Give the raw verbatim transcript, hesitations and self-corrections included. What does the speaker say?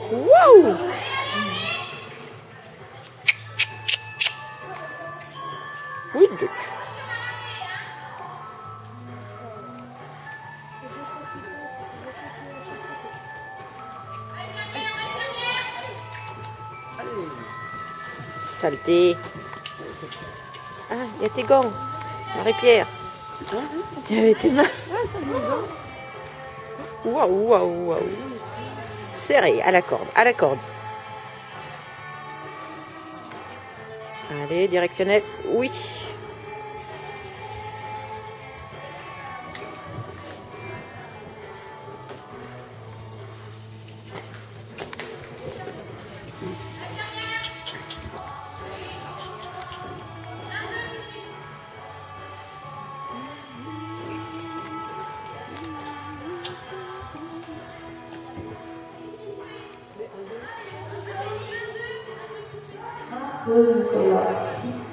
Waouh! Oui, Duc. Saleté. Ah, il y a tes gants, Marie-Pierre. Il y avait tes mains. Waouh, waouh, waouh. Serré, à la corde, à la corde. Allez, directionnel. Oui. Oui, c'est là.